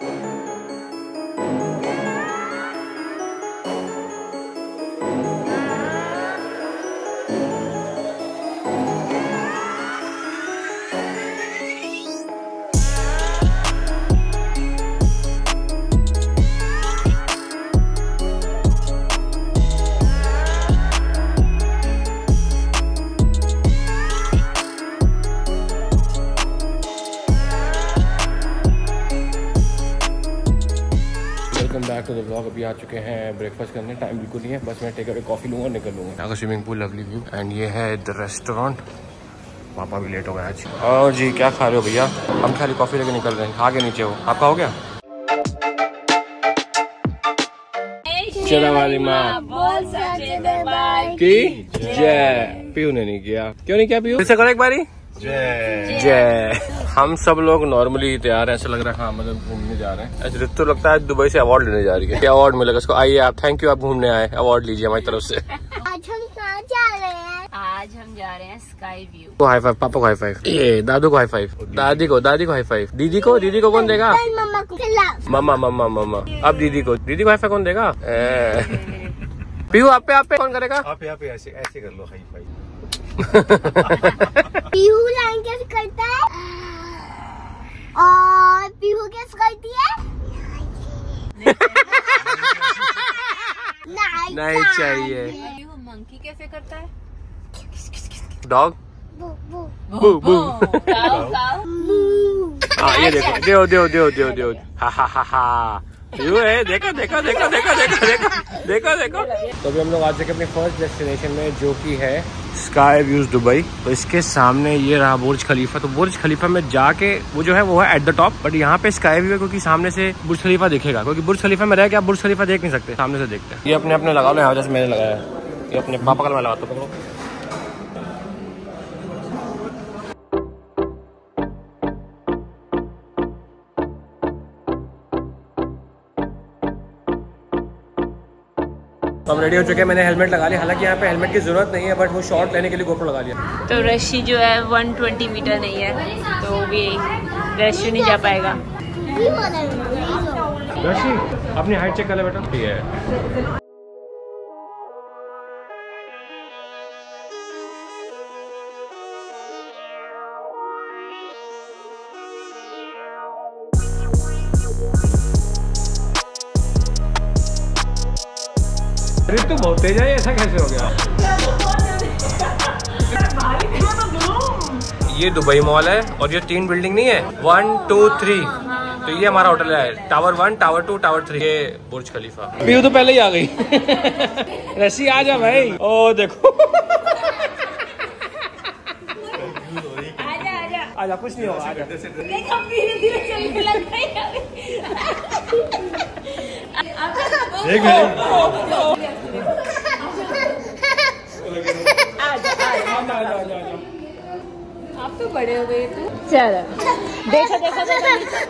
Back to the vlog. अभी आ चुके हैं ब्रेकफास्ट करने, टाइम बिल्कुल नहीं है, बस मैं टेक अवे कॉफी लूँगा, निकल लूँगा। यहाँ का swimming pool, lovely view, and ये है द रेस्टोरेंट। पापा भी लेट हो गए आज। और जी क्या खा रहे हो भैया? हम खाली कॉफी लेके निकल रहे हैं, आगे नीचे हो। आपका हो गया? चला वाली माँ की जय। पीयू ने नहीं किया, क्यों नहीं किया पीयू? फिर से करो एक बारी। जय जय। हम सब लोग नॉर्मली तैयार हैं, ऐसा लग रहा है हाँ मतलब घूमने जा रहे हैं। ऐसे ऋतु लगता है दुबई से अवार्ड लेने जा रही है। क्या अवार्ड मिलेगा इसको? आइए आप, थैंक यू, आप घूमने आए, अवार्ड लीजिए हमारी तरफ से। आज हम कहाँ जा रहे हैं? आज हम जा रहे हैं स्काई व्यू। तो हाई फाइव, पापा को हाई फाइव, ये दादू को हाई फाइव, दादी को हाई फाइव, दीदी को कौन देगा? मम्मा को। मम्मा। अब दीदी को हाई फाइव कौन देगा? पीयू आप पे कौन करेगा? आप पे ऐसे कर लो हाई फाइव। पीहू लाइन कैसे करता है और पीहू कैसे करती है? नहीं चाहिए। पीहू मंकी कैसे करता है? डॉग बू बू। हाँ ये देखो, दो। हा। यू है, देखो। तो अभी हम लोग आ चुके अपने फर्स्ट डेस्टिनेशन में, जो कि है स्काई व्यूज दुबई। तो इसके सामने ये रहा बुर्ज खलीफा। तो बुर्ज खलीफा में जाके वो जो है वो है एट द टॉप, बट यहाँ पे स्काई व्यू है क्योंकि सामने से बुर्ज खलीफा दिखेगा। क्योंकि बुर्ज खलीफा में रह के आप बुर्ज खलीफा देख नहीं सकते, सामने से देखते हैं। ये अपने लगा लो यहाँ, जैसे मैंने लगाया है। ये अपने पापा का मैं लगाता हूँ। तो हम रेडी हो चुके हैं, मैंने हेलमेट लगा लिया। हालांकि यहाँ पे हेलमेट की जरूरत नहीं है, बट वो शॉट लेने के लिए गोप्रो लगा लिया। तो रशी जो है 120 मीटर नहीं है, तो भी रशी नहीं जा पाएगा। रशी अपनी हाइट चेक कर ले बेटा। ठीक है। ऋतु बहुत तेज है, ऐसा कैसे हो गया? ये दुबई मॉल है और ये 3 बिल्डिंग नहीं है, 1 2 3। तो ये हमारा होटल है, टावर 1, टावर 2, टावर 3। ये बुर्ज खलीफा। पीयू तो पहले ही आ गई। रशी आ जा भाई। ओ देखो। आजा कुछ नहीं होगा, आजा। आप तो बड़े हो गए थे। चलो देखो।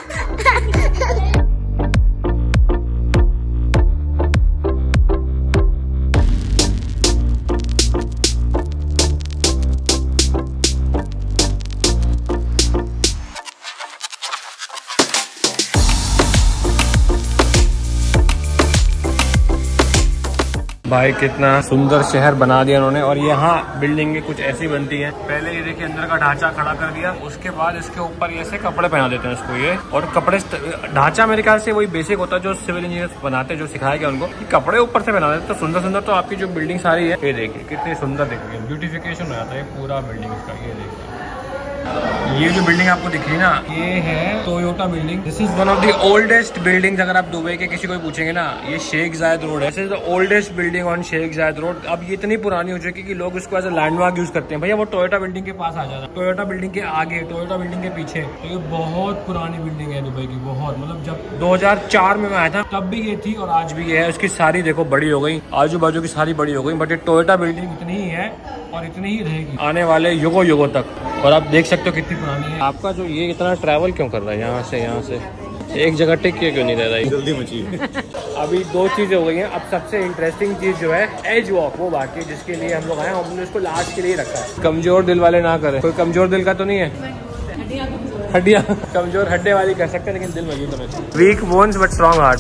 भाई कितना सुंदर शहर बना दिया उन्होंने। और यहाँ बिल्डिंगें कुछ ऐसी बनती हैं। पहले ये देखिए अंदर का ढांचा खड़ा कर दिया, उसके बाद इसके ऊपर ऐसे कपड़े पहना देते हैं इसको ये। और कपड़े ढांचा मेरे ख्याल से वही बेसिक होता है जो सिविल इंजीनियर बनाते हैं, जो सिखाया गया उनको कि कपड़े ऊपर से पहना देते। तो सुंदर। तो आपकी जो बिल्डिंग सारी है, ये देखिए कितनी सुंदर दिख रही है, ब्यूटिफिकेशन हो जाता है पूरा बिल्डिंग इसका। ये देखिए, ये जो बिल्डिंग आपको दिख रही है ना, ये है Toyota building. This is one of the oldest building. अगर आप दुबई के किसी को पूछेंगे ना, ये शेख जायद रोड है। This is the oldest building on Sheikh Zayed Road. अब ये इतनी पुरानी हो चुकी है कि लोग इसको एज अ लैंडमार्क यूज करते हैं। भैया वो टोयोटा बिल्डिंग के पास आ जाता, टोयोटा बिल्डिंग के आगे, टोयोटा बिल्डिंग के पीछे। तो ये बहुत पुरानी बिल्डिंग है दुबई की, बहुत। मतलब जब 2004 में मैं आया था तब भी ये थी और आज भी ये है। उसकी सारी देखो बड़ी हो गई, आजू बाजू की सारी बड़ी हो गई, बट ये टोयोटा बिल्डिंग इतनी ही है और इतनी ही रहेगी आने वाले युगों तक। और आप देख सकते हो कितनी पुरानी है। आपका जो ये इतना ट्रैवल क्यों कर रहा है यहाँ से एक जगह टिक के क्यों नहीं रह रहा है? जल्दी मची। अभी 2 चीजें हो गई हैं। अब सबसे इंटरेस्टिंग चीज जो है एज वॉक, वो बाकी है, जिसके लिए हम लोग आए। हमने उसको लास्ट के लिए रखा है। कमजोर दिल वाले ना करें। कोई कमजोर दिल का तो नहीं है? हड्डियाँ कमजोर हड्डे वाली कह सकते हैं, लेकिन दिल मजबूत होना चाहिए। Weak bones but strong heart.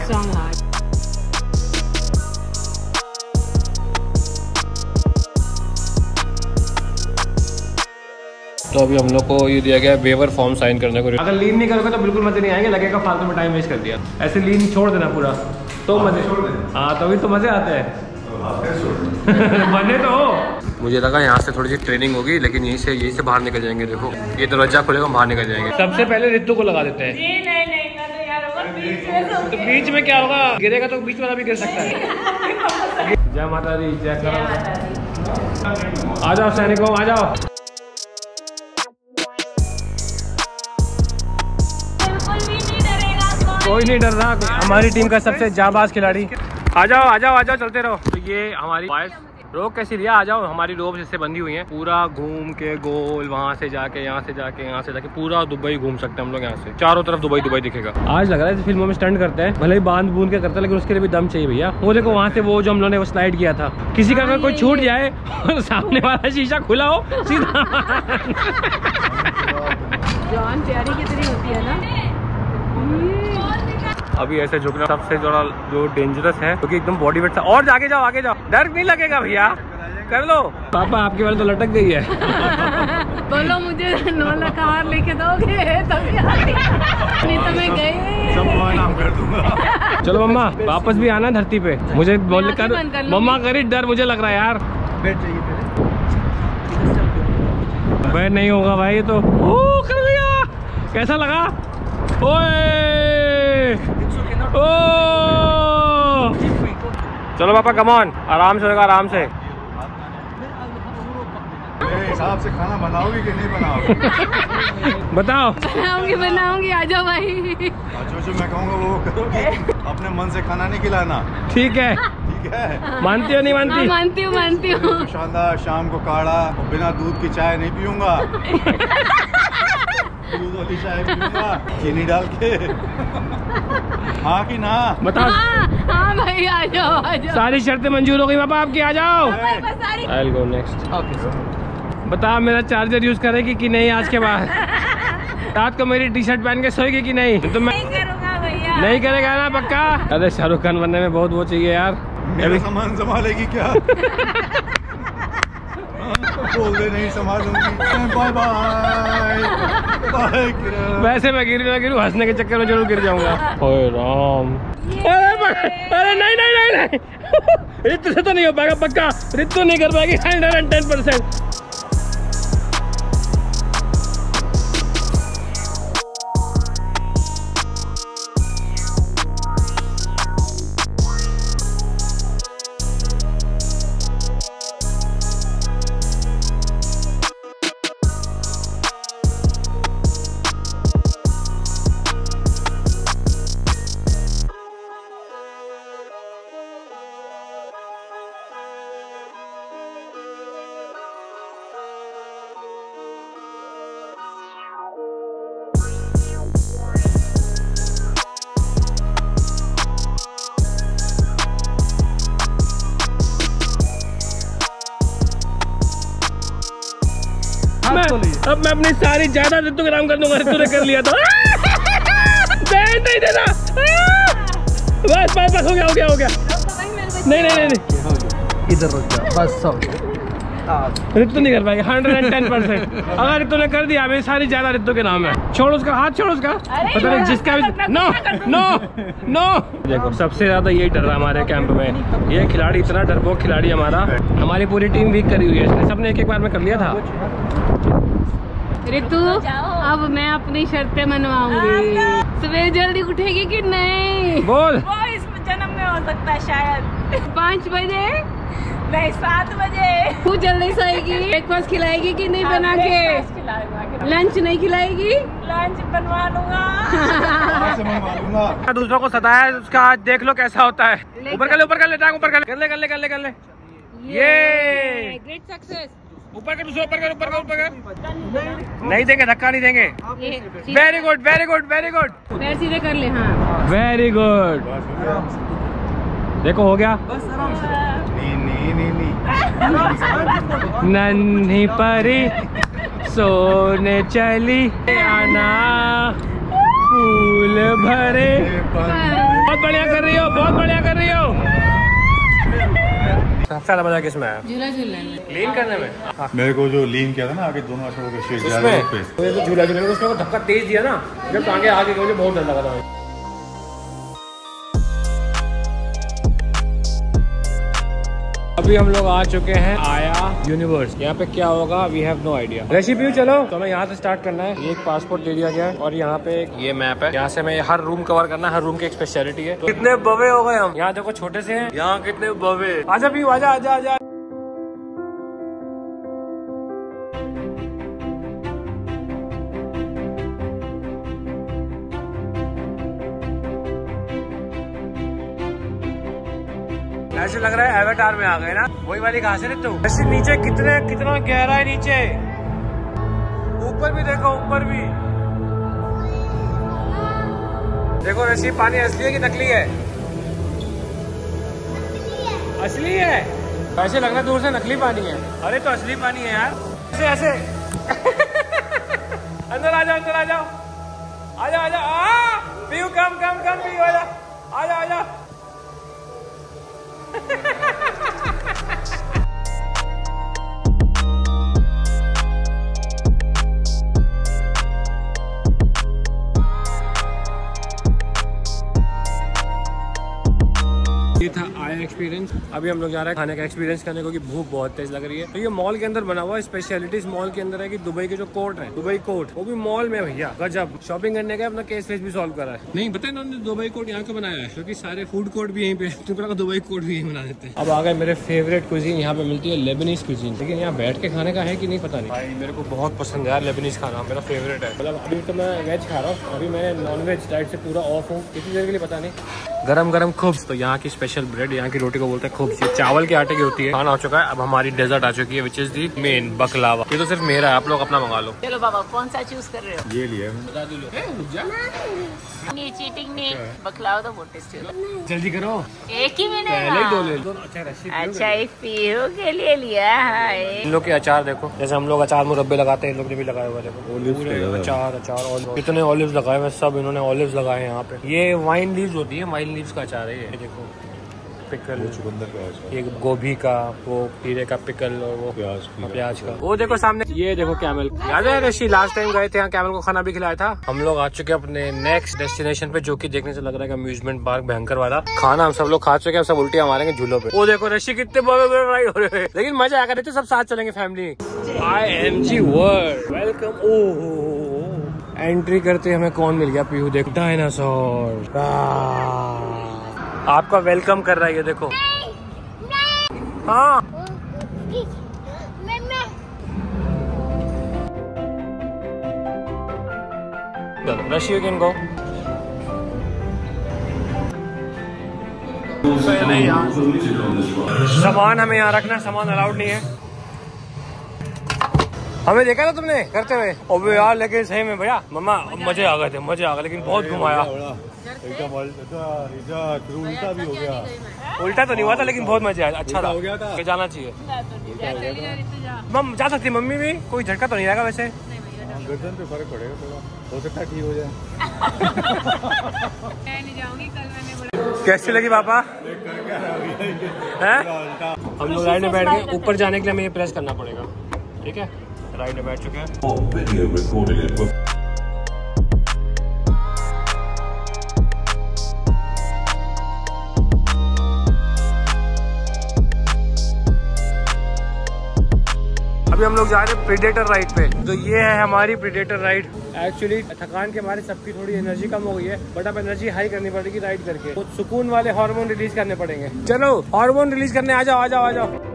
तो अभी हम लोग को ये दिया गया वेवर फॉर्म साइन करने को। अगर लीन नहीं करोगे तो बिल्कुल मजे नहीं आएंगे, लगेगा फालतू में टाइम वेस्ट कर दिया। ऐसे लीन छोड़ देना पूरा तो मजे, हाँ तभी तो मजे आते हैं। बने तो मुझे लगा यहाँ से थोड़ी सी ट्रेनिंग होगी, लेकिन यहीं से बाहर निकल जाएंगे। देखो ये दरवाजा खुलेगा, बाहर निकल जाएंगे। सबसे पहले रितु को लगा देते हैं। तो बीच में क्या होगा, गिरेगा तो बीच वाला भी गिर सकता है। जय माता दी, जय करो। आ जाओ सैनिकों, आ जाओ। कोई नहीं डर रहा, हमारी टीम का सबसे जाबाज खिलाड़ी। आ जाओ आ जाओ आ जाओ, चलते रहो। तो ये हमारी रोक कैसी लिया, आ जाओ। हमारी रोप जिससे बंधी हुई है, पूरा घूम के गोल, वहाँ से जाके यहाँ से जाके पूरा दुबई घूम सकते हैं हम लोग। यहाँ से चारों तरफ दुबई दिखेगा। आज लग रहा है फिल्मों में स्टंट करते हैं, भले ही बांध बूंद के करते हैं, लेकिन उसके लिए भी दम चाहिए भैया। वो देखो वहाँ से वो जो हम लोगों ने वो स्लाइड किया था, किसी का अगर कोई छूट जाए और सामने वाला शीशा खुला हो सीधा तैयारी कितनी होती है ना। अभी ऐसे झुकना सबसे जो डेंजरस है, क्योंकि एकदम बॉडी वेट। और आगे जाओ आगे जाओ, डर नहीं लगेगा भैया, कर लो। पापा आपकी वाली तो लटक गई है। बोलो मुझे 9 लाख हार लेके दोगे तभी नहीं तो मैं गई कर दूंगा। चलो मम्मा वापस भी आना धरती पे। मुझे बोल कर मम्मा करी, डर मुझे लग रहा है यार। बैठ जाइए पहले। बैठ नहीं होगा भाई, ये तो कर लिया। कैसा लगा? ओए ओ चलो पापा कम ऑन, आराम से होगा, आराम से। मेरे हिसाब से खाना बनाओगी कि नहीं बनाओगी? बताओ। बनाऊंगी आ जाओ भाई। जो मैं कहूँगा वो करोगी, अपने मन से खाना नहीं खिलाना। ठीक है ठीक है, मानती हो नहीं मानती? मानती हूँ। शानदार, शाम को काढ़ा और बिना दूध की चाय नहीं पीऊंगा। दूध वाली चाय पीऊंगा चीनी डाल के। हाँ कि ना? बताओ। हाँ भाई आ जाओ। सारी शर्तें मंजूर हो गई पापा आपकी, आ जाओ। I'll go next। बता मेरा चार्जर यूज करेगी कि नहीं आज के बाद? रात को मेरी टी शर्ट पहन के सोएगी कि नहीं? तो मैं नहीं करूँगा भैया। नहीं करेगा ना पक्का? अरे शाहरुख खान बनने में बहुत वो चाहिए यार। मेरा सामान संभालेगी क्या? बोल दे नहीं संभालूंगी। Bye bye. वैसे मैं गिरूँ हंसने के चक्कर में जरूर गिर जाऊंगा। ओए राम। अरे नहीं रितु से तो नहीं हो पाएगा पक्का। रितु नहीं कर पाएगी 110%। अब मैं अपनी सारी ज्यादा रितु के नाम कर दूंगा। रितु ने कर लिया था। नहीं देना। बस हो गया। नहीं इधर रुक जा, बस सब। रितु नहीं कर पाएगी 110%। अगर रितु ने कर दिया, मेरी सारी ज्यादा रितु के नाम है। छोड़ उसका हाथ, छोड़ उसका। पता नहीं जिसका भी। नो। देखो सबसे ज्यादा यही डर रहा है हमारे कैंप में। ये खिलाड़ी इतना डरपोक खिलाड़ी हमारा। हमारी पूरी टीम वीक करी हुई है इसने, सबने एक बार में कर लिया था। रितु अब मैं अपनी शर्तें मनवाऊंगी। सुबह जल्दी उठेगी कि नहीं? बोल। वो इस जन्म में हो सकता है शायद। 5 बजे नहीं 7 बजे। तू जल्दी सोएगी? ब्रेकफास्ट खिलाएगी कि नहीं बना के? लंच नहीं खिलाएगी? लंच बनवा लूंगा। दूसरों को सताया उसका आज देख लो कैसा होता है। ऊपर कर ले ऊपर कर ले ये ग्रेट सक्सेस। ऊपर कर नहीं देंगे, धक्का नहीं देंगे। वेरी गुड पैर सीधे कर ले। हाँ वेरी गुड। देखो हो गया। नहीं नन्ही परी सोने चली आना फूल भरे। बहुत बढ़िया कर रही हो, बहुत बढ़िया कर रही हो। सबसे ज्यादा मजा किसमें आया? झूला झूलने में, लीन करने में। मेरे को जो लीन किया था ना आगे दोनों आंखों के शेक उसमें तो झूला झूलने में उसमें धक्का तेज दिया ना, जब आगे आगे मुझे बहुत डर लगा था। अभी हम लोग आ चुके हैं आया यूनिवर्स। यहाँ पे क्या होगा we have no idea. Recipe चलो तो हमें यहाँ से स्टार्ट करना है। ये एक पासपोर्ट दे दिया गया है और यहाँ पे ये मैप है। यहाँ से हमें हर रूम कवर करना है। हर रूम की एक स्पेशलिटी है। तो कितने बवे हो गए हम। यहाँ देखो छोटे से हैं, यहाँ कितने बवे। आजा पीयू आजा आजा आजा। ऐसे लग रहा है एवेटार में आ गए ना, वही वाली घास है तो। ऐसे नीचे कितना गहरा है नीचे। ऊपर भी देखो, ऊपर भी देखो। ऐसी पानी असली है कि नकली है? असली है। ऐसे लग रहा है दूर से नकली पानी है। अरे तो असली पानी है यार। ऐसे ऐसे अंदर आ जाओ, अंदर आ जाओ, आ जाओ, आ जाओ। पीयू कम कम कम पीयू आ जाओ, आ जाओ, आ जाओ। ये था आया एक्सपीरियंस। अभी हम लोग जा रहे हैं खाने का एक्सपीरियंस करने को, कि भूख बहुत तेज लग रही है। तो ये मॉल के अंदर बना हुआ है। स्पेशलिटी इस मॉल के अंदर है कि दुबई के जो कोर्ट है, दुबई कोर्ट, वो भी मॉल में भैया गजब। शॉपिंग करने का अपना केस वेस भी सॉल्व करा है। नहीं पता इन्होंने दुबई कोर्ट यहाँ क्यों बनाया है, क्योंकि सारे फूड कोर्ट भी यहीं पे, तो दुबई कोर्ट भी यहीं बना देते हैं। अब आ गए मेरे फेवरेट कुजीन। यहाँ पे मिलती है लेबनीज कुजीन, लेकिन यहाँ बैठ के खाने का है कि नहीं पता नहीं। भाई मेरे को बहुत पसंद है यार लेबनीज खाना, मेरा फेवरेट है। मतलब अभी तो मैं वेज खा रहा हूँ, अभी मैं नॉन वेज डाइट से पूरा ऑफ हूँ। कितनी देर के लिए पता नहीं। गरम गरम खुब्स, तो यहाँ की स्पेशल ब्रेड, यहाँ की रोटी को बोलते हैं खुब्स। ये चावल के आटे की होती है। खाना हो चुका है, अब हमारी डेजर्ट आ चुकी है, विच इज दी मेन बकलावा। ये तो सिर्फ मेरा है, आप लोग अपना मंगा लो। चलो बाबा कौन सा चूज कर रहे हो? ये लिया नहीं चीटिंग नहीं, बकलावा तो बहुत टेस्टी होता है। जल्दी करो, एक ही मिनट। पहले ही दो ले लो। अच्छा एक पीहू के लिए लिया है। इन लोग के अचार देखो, जैसे हम लोग अचार मुरब्बे लगाते हैं, इन लोग ने भी लगाए हुए देखो। अचार अचार कितने ऑलिव्स लगाए हुए, सब इन्होंने ऑलिव्स लगाए हैं यहाँ पे। ये वाइन लीव्स होती है, वाइन लीव्स का अचार है ये देखो। पिकल, ये गोभी का, वो खीरे का पिकल, और वो प्याज का। वो देखो सामने, ये देखो कैमल। याद है ऋषि लास्ट टाइम गए थे यहाँ, कैमल को खाना भी खिलाया था। हम लोग आ चुके हैं अपने नेक्स्ट डेस्टिनेशन पे, जो कि देखने से लग रहा है अम्यूजमेंट पार्क भयंकर वाला। खाना हम सब लोग खा चुके हैं, सब उल्टियां मारेंगे झूलों पे। वो देखो ऋषि कितने बड़े बड़े राइड हो रहे हैं, लेकिन मजा आएगा। तो सब साथ चलेंगे family. IMG World welcome. Oh entry करते हमें कौन मिल गया? पीहू देखो, डायनासोर आपका वेलकम कर रहा है, ये देखो। हाँ रश यू कैन गो। सामान हमें यहाँ रखना, सामान अलाउड नहीं है। हमें देखा था तुमने करते हुए? और यार लेकिन सही में भैया मम्मा मजे आ गए थे, मजे आ गए, लेकिन बहुत घुमाया। उल्टा भी हो गया। उल्टा तो नहीं हुआ था, लेकिन बहुत मजा आया, अच्छा हो गया था। जाना चाहिए। मम जा सकती मम्मी भी, कोई झटका तो नहीं आएगा वैसे। गर्दन पे फर्क पड़ेगा थोड़ा, हो सकता है ठीक हो जाए। मैं नहीं जाऊंगी कल, मैंने कैसी लगी पापा? हम लोग राइड में बैठ गए। ऊपर जाने के लिए हमें ये प्रेस करना पड़ेगा, ठीक है? राइड में बैठ चुके हैं। अभी हम लोग जा रहे हैं प्रीडेटर राइड पे। तो ये है हमारी प्रीडेटर राइड। एक्चुअली थकान के मारे सबकी थोड़ी एनर्जी कम हो गई है, बट अब एनर्जी हाई करनी पड़ेगी राइड करके। तो सुकून वाले हार्मोन रिलीज करने पड़ेंगे। चलो हार्मोन रिलीज करने आ जाओ, आ जाओ, आ जाओ।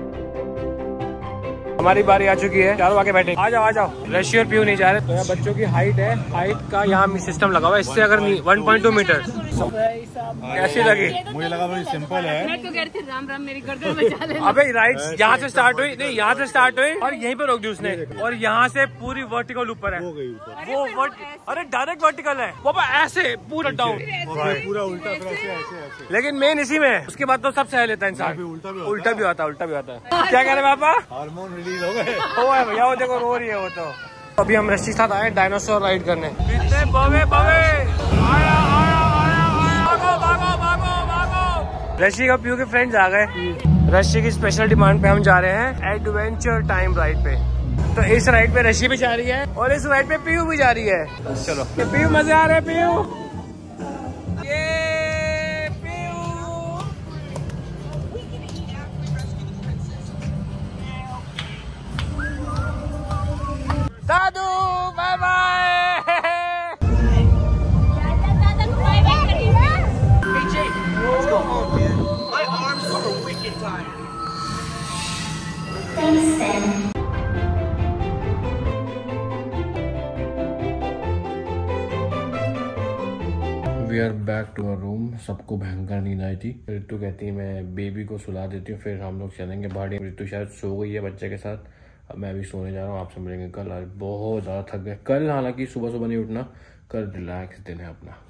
हमारी बारी आ चुकी है, चारों आके बैठे। आ जाओ, आ जाओ। रशी और पीयू नहीं जा रहे। तो यहाँ बच्चों की हाइट है, हाइट का यहाँ सिस्टम लगा हुआ है। इससे अगर 1.2 मीटर। कैसी लगी? मुझे लगा बड़ी सिंपल है। मैं तो कह रही थी राम राम मेरी गर्दन बचा ले। अबे राइड यहाँ से स्टार्ट हुई, नहीं यहाँ से स्टार्ट हुई और यहीं पे रोक दी उसने, और यहाँ से पूरी वर्टिकल ऊपर है। वो अरे डायरेक्ट वर्टिकल है पापा, ऐसे पूरा डाउन, पूरा उल्टा ऐसे। लेकिन मेन इसी में। उसके बाद तो सब सह लेता है इंसान। उल्टा भी आता है, उल्टा भी आता है। क्या कह रहे पापा? हार्मोन रिलीज हो गए। वो है भैया, वो देखो रो रही है वो तो। अभी हम रश्मि के साथ आए डायनासोर राइड करने। कितने बवे बवे, आया आया आया आया, भागो भागो भागो भागो। रश्मि का पीयू के फ्रेंड्स आ गए। रश्मि की स्पेशल डिमांड पे हम जा रहे हैं एडवेंचर टाइम राइड पे। तो इस राइड पे रश्मि भी जा रही है और इस राइड पे पीयू भी जा रही है। चलो पीयू, मजे आ रहे हैं पीयू। दादू bye bye. We are back to our room. सबको भयंकर नींद आई थी। ऋतु कहती है मैं बेबी को सुला देती हूँ, फिर हम लोग चलेंगे बाहर। ऋतु शायद सो गई है बच्चे के साथ। अब मैं भी सोने जा रहा हूँ। आपसे मिलेंगे कल। आज बहुत ज़्यादा थक गए कल, हालांकि सुबह सुबह नहीं उठना। कल रिलैक्स दिन है अपना।